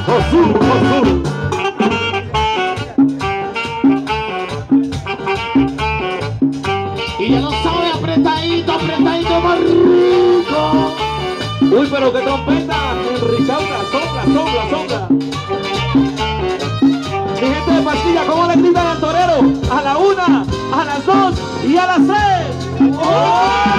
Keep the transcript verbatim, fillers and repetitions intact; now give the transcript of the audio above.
Azul, azul. Y ya lo sabe, apretadito, apretadito, más rico. Uy, pero qué trompeta, Enrichaura, sombra, sombra, sombra. Mi gente de Pastilla, ¿cómo le gritan al torero? A la una, a las dos y a las tres. ¡Oh!